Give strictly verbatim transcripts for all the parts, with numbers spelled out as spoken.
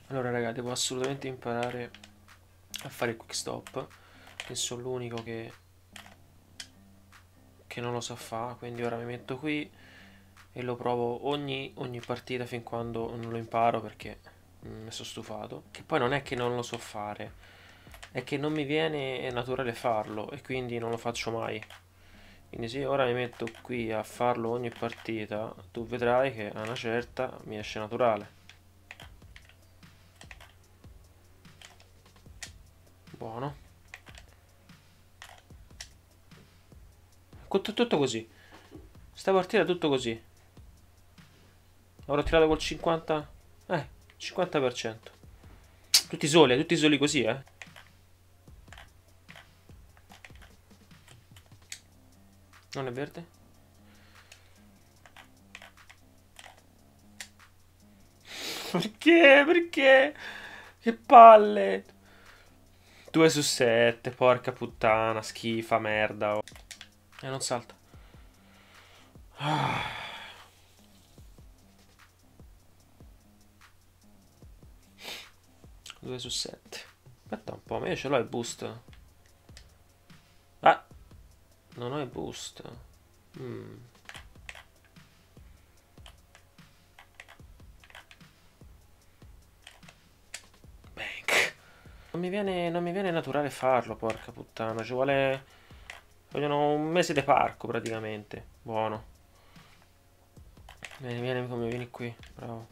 Allora raga, devo assolutamente imparare a fare il quick stop, che sono l'unico che, che non lo sa fare, quindi ora mi metto qui e lo provo ogni, ogni partita fin quando non lo imparo perché mi sono stufato. Che poi non è che non lo so fare, è che non mi viene naturale farlo e quindi non lo faccio mai. Quindi se io ora mi metto qui a farlo ogni partita, tu vedrai che a una certa mi esce naturale. Buono. Tutto, tutto così. Sta partita è tutto così. Avrò tirato col cinquanta. Eh, cinquanta per cento. Tutti soli, tutti soli così, eh. Non è verde? Perché? Perché? Che palle. due su sette, porca puttana, schifa, merda. E non salta. due su sette. Aspetta un po', ma io ce l'ho il boost. Ah, non ho il boost. Mm. Bank. Non mi viene, non mi viene naturale farlo, porca puttana. Ci vuole... Vogliono un mese di parco praticamente. Buono. Vieni, vieni come vieni qui. Bravo.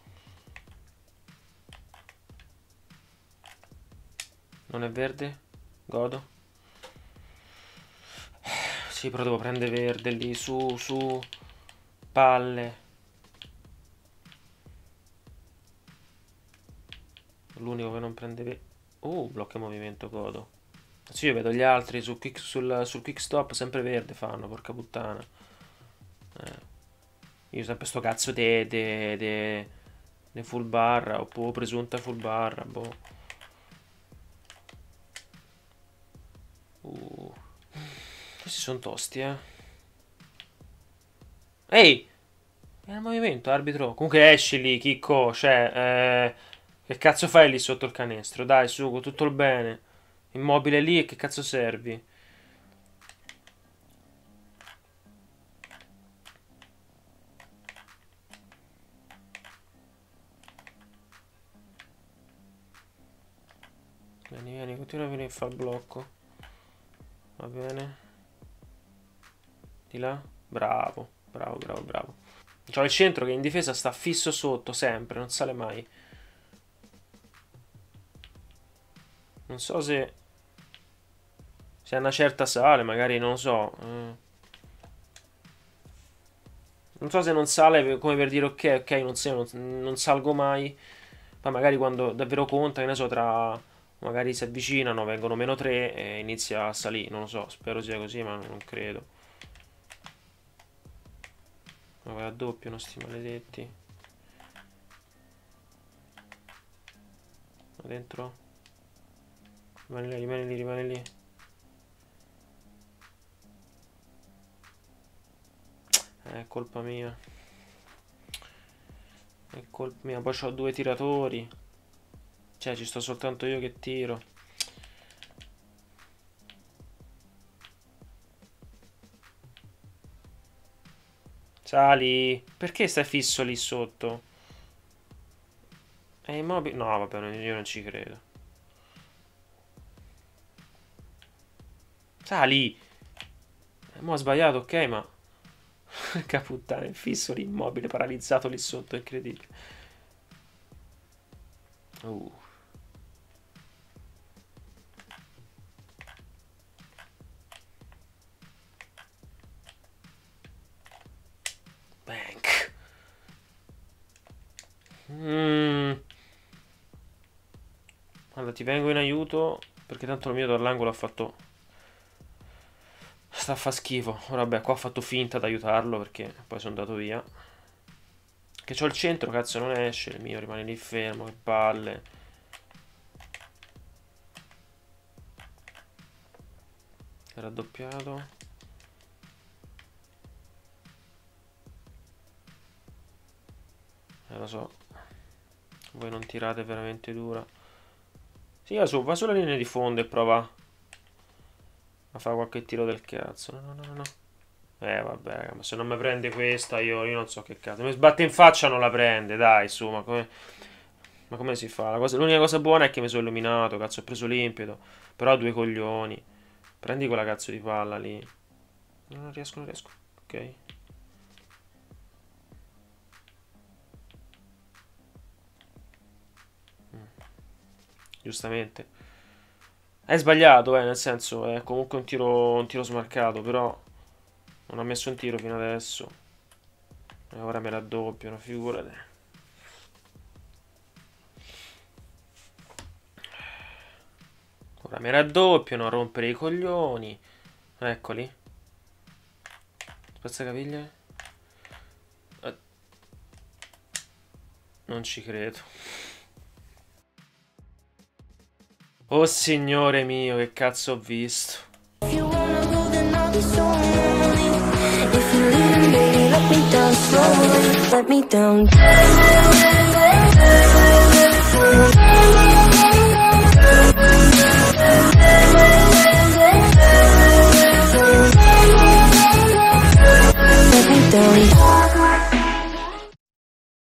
Non è verde? Godo. Sì, però devo prendere verde lì. Su, su. Palle. L'unico che non prende verde. Uh, blocca movimento, godo. Sì, io vedo gli altri sul quick, sul, sul quick stop sempre verde fanno, porca puttana. Eh. Io sempre sto cazzo de, de, de, de full barra, oppure presunta full barra, boh. Uh. Questi sono tosti, eh. Ehi! È il movimento, arbitro. Comunque esci lì, chicco. Cioè, eh, che cazzo fai lì sotto il canestro? Dai, su, con tutto il bene. Immobile lì e che cazzo servi? Vieni, vieni, continua a venire a fare il blocco. Va bene. Di là. Bravo, bravo, bravo, bravo. C'ho il centro che in difesa sta fisso sotto, sempre, non sale mai. Non so se... Se a una certa sale, magari, non lo so. Eh. Non so se non sale come per dire ok, ok, non, se- non- non salgo mai. Poi magari quando davvero conta, che ne so, tra... Magari si avvicinano, vengono meno tre e inizia a salire. Non lo so, spero sia così, ma non credo. Ma vai a doppio, non sti maledetti. Ma dentro. Rimani lì, rimani lì, rimani lì. È colpa mia. È colpa mia. Poi ho due tiratori. Cioè, ci sto soltanto io che tiro. Sali. Perché stai fisso lì sotto? È immobile? No, vabbè, io non ci credo. Sali. Eh, mo' ho sbagliato, ok, ma... Che puttana, è fisso lì, immobile, paralizzato lì sotto, è incredibile. Uh, bank. Mm. Allora, ti vengo in aiuto, perché tanto il mio dall'angolo ha fatto... Sta a fa schifo. Ora, vabbè, qua ho fatto finta di aiutarlo, perché poi sono andato via. Che c'ho il centro, cazzo, non esce. Il mio rimane lì fermo, che palle. È raddoppiato. Eh, lo so. Voi non tirate veramente dura. Sì, su, va sulla linea di fondo e prova a fare qualche tiro del cazzo. No, no, no, no. Eh, vabbè, raga, ma se non mi prende questa, io, io non so che cazzo. Mi sbatte in faccia, non la prende, dai, su, ma come... Ma come si fa? L'unica cosa buona è che mi sono illuminato, cazzo, ho preso limpido. Però due coglioni. Prendi quella cazzo di palla lì. No, non riesco, non riesco. Ok. Mm. Giustamente. È sbagliato, eh, nel senso, è comunque un tiro, un tiro smarcato, però non ha messo un tiro fino adesso. E ora me raddoppiano, figurate. Ora mi raddoppiano a rompere i coglioni. Eccoli. Spazzacaviglie. Eh. Non ci credo. Oh signore mio, che cazzo ho visto. If you wanna go, then I'll be so lonely. If you leave, baby, let me down slowly. Let me down.